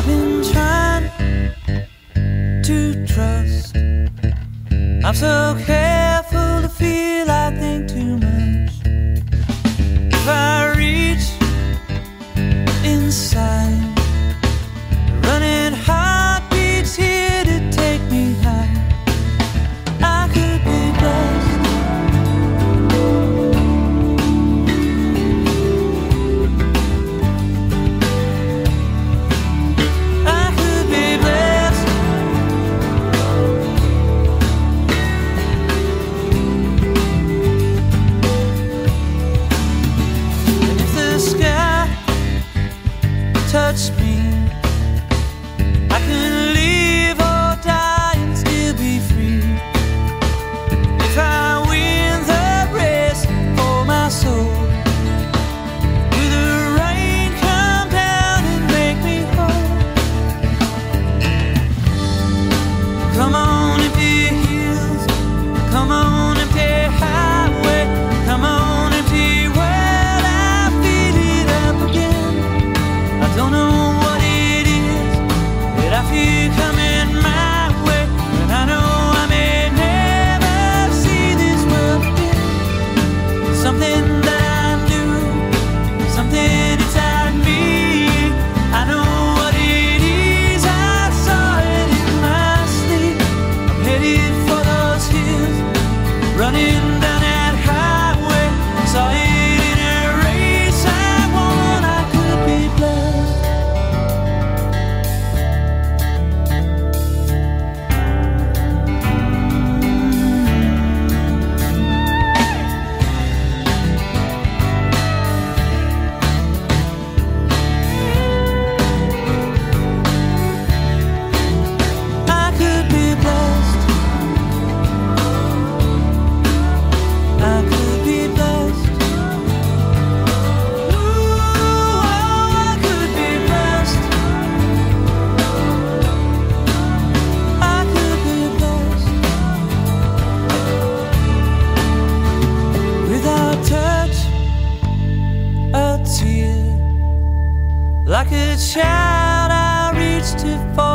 I've been trying to trust. I'm so careful to feel I think too much. If I reach inside, running heartbeats here to take me high. I could be blessed. I could be blessed. And if the sky touched me, I can live or die and still be free. If I win the race for my soul, will the rain come down and make me whole? Come on, empty hills, come on, empty highway, come on, empty world, I feel it up again. I don't know what it is that I feel coming my way, but I know I may never see this world again. Something that I knew, something inside me, I know what it is. I saw it in my sleep. I'm headed for those hills, running down that highway. Saw it in a race I won. I could be blessed. I could be blessed. I could be blessed. Ooh, I could be blessed. I could be blessed. Without touch, a tear, like a child I reach to fall.